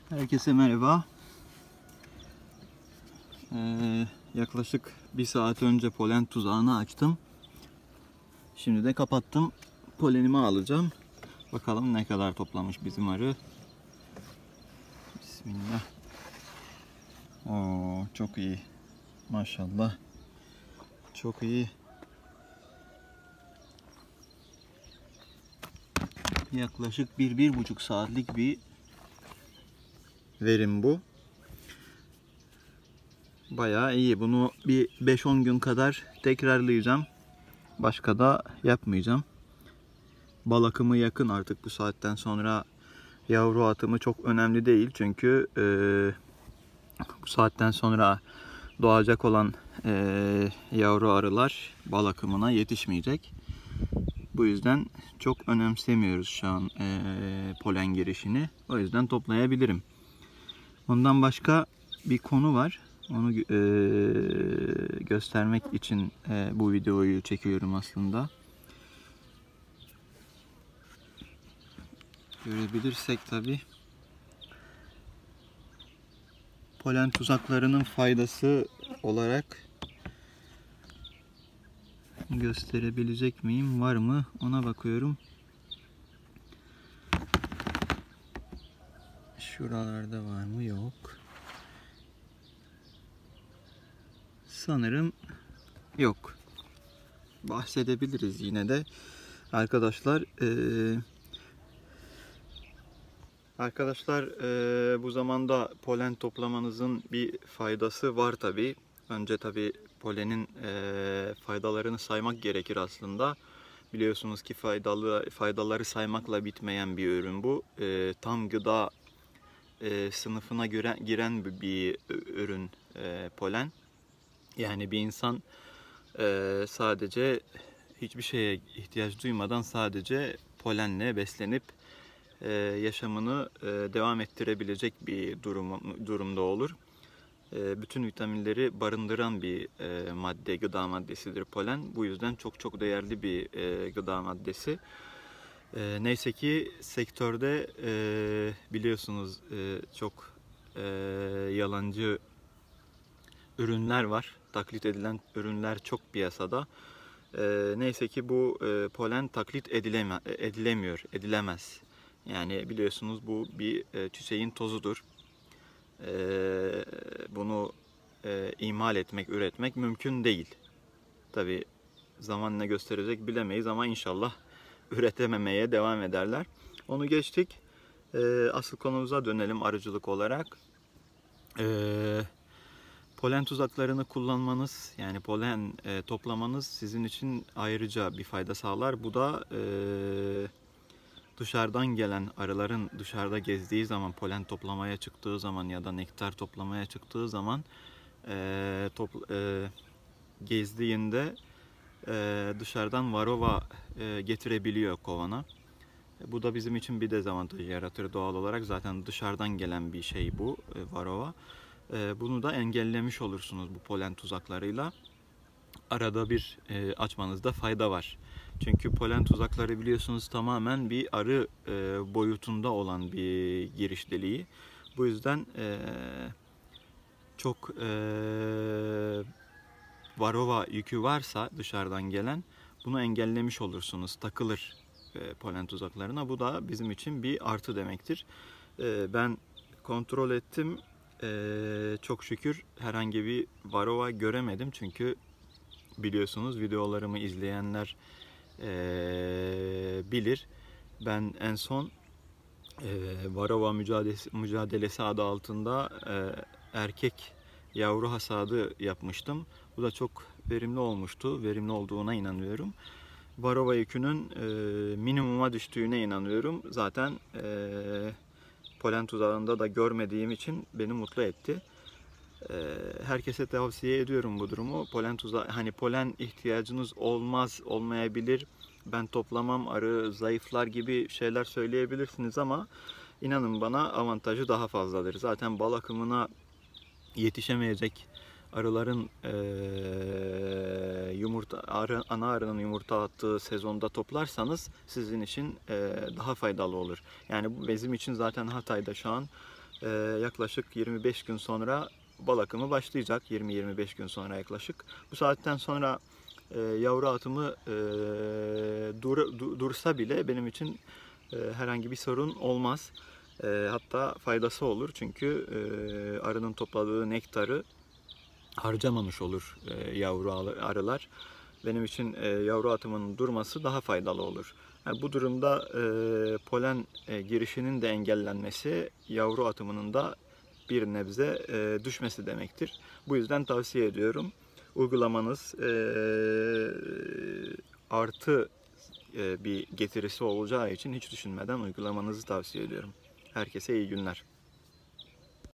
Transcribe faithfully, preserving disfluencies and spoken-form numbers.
Herkese merhaba. Ee, yaklaşık bir saat önce polen tuzağını açtım. Şimdi de kapattım. Polenimi alacağım. Bakalım ne kadar toplamış bizim arı. Bismillah. Oo, çok iyi. Maşallah. Çok iyi. Yaklaşık bir, bir buçuk saatlik bir verim bu. Bayağı iyi. Bunu bir beş on gün kadar tekrarlayacağım. Başka da yapmayacağım. Bal akımı yakın artık bu saatten sonra. Yavru atımı çok önemli değil. Çünkü e, bu saatten sonra doğacak olan e, yavru arılar bal akımına yetişmeyecek. Bu yüzden çok önemsemiyoruz şu an e, polen girişini. O yüzden toplayabilirim. Ondan başka bir konu var. Onu e, göstermek için e, bu videoyu çekiyorum aslında. Görebilirsek tabii. Polen tuzaklarının faydası olarak gösterebilecek miyim? Var mı? Ona bakıyorum. Şuralarda var mı? Yok. Sanırım yok. Bahsedebiliriz yine de. Arkadaşlar ee, Arkadaşlar ee, bu zamanda polen toplamanızın bir faydası var tabi. Önce tabi polenin ee, faydalarını saymak gerekir aslında. Biliyorsunuz ki faydalı faydaları saymakla bitmeyen bir ürün bu. E, tam gıda e, sınıfına göre giren bir, bir ürün e, polen. Yani bir insan e, sadece hiçbir şeye ihtiyaç duymadan sadece polenle beslenip e, yaşamını e, devam ettirebilecek bir durum, durumda olur. E, bütün vitaminleri barındıran bir e, madde, gıda maddesidir polen. Bu yüzden çok çok değerli bir e, gıda maddesi. E, neyse ki sektörde e, biliyorsunuz e, çok e, yalancı ürünler var. Taklit edilen ürünler çok piyasada. E, neyse ki bu e, polen taklit edileme, edilemiyor, edilemez. Yani biliyorsunuz bu bir e, çiçeğin tozudur. E, bunu e, imal etmek, üretmek mümkün değil. Tabi zaman ne gösterecek bilemeyiz ama inşallah üretememeye devam ederler. Onu geçtik. E, asıl konumuza dönelim arıcılık olarak. E, polen tuzaklarını kullanmanız, yani polen e, toplamanız sizin için ayrıca bir fayda sağlar. Bu da e, dışarıdan gelen arıların dışarıda gezdiği zaman, polen toplamaya çıktığı zaman ya da nektar toplamaya çıktığı zaman e, top, e, gezdiğinde e, dışarıdan varova e, getirebiliyor kovana. E, bu da bizim için bir dezavantaj yaratır doğal olarak. Zaten dışarıdan gelen bir şey bu e, varova. E, bunu da engellemiş olursunuz bu polen tuzaklarıyla. Arada bir e, açmanızda fayda var. Çünkü polen tuzakları biliyorsunuz tamamen bir arı e, boyutunda olan bir giriş deliği. Bu yüzden e, çok e, varova yükü varsa dışarıdan gelen bunu engellemiş olursunuz. Takılır e, polen tuzaklarına. Bu da bizim için bir artı demektir. E, ben kontrol ettim. E, çok şükür herhangi bir varova göremedim. Çünkü biliyorsunuz videolarımı izleyenler e, bilir. Ben en son e, varova mücadelesi, mücadelesi adı altında e, erkek yavru hasadı yapmıştım. Bu da çok verimli olmuştu. Verimli olduğuna inanıyorum. Varova yükünün e, minimuma düştüğüne inanıyorum. Zaten e, polen tuzağında da görmediğim için beni mutlu etti. Herkese tavsiye ediyorum bu durumu. Polen tuzağı, hani polen ihtiyacınız olmaz, olmayabilir. Ben toplamam, arı zayıflar gibi şeyler söyleyebilirsiniz ama inanın bana avantajı daha fazladır. Zaten bal akımına yetişemeyecek arıların e, yumurta arı, ana arının yumurta attığı sezonda toplarsanız sizin için e, daha faydalı olur. Yani bu bizim için zaten Hatay'da şu an e, yaklaşık yirmi beş gün sonra bal akımı başlayacak. yirmi yirmi beş gün sonra yaklaşık. Bu saatten sonra e, yavru atımı e, dur, du, dursa bile benim için e, herhangi bir sorun olmaz. E, hatta faydası olur çünkü e, arının topladığı nektarı harcamamış olur e, yavru arılar. Benim için e, yavru atımının durması daha faydalı olur. Yani bu durumda e, polen e, girişinin de engellenmesi, yavru atımının da bir nebze e, düşmesi demektir. Bu yüzden tavsiye ediyorum. Uygulamanız e, artı e, bir getirisi olacağı için hiç düşünmeden uygulamanızı tavsiye ediyorum. Herkese iyi günler.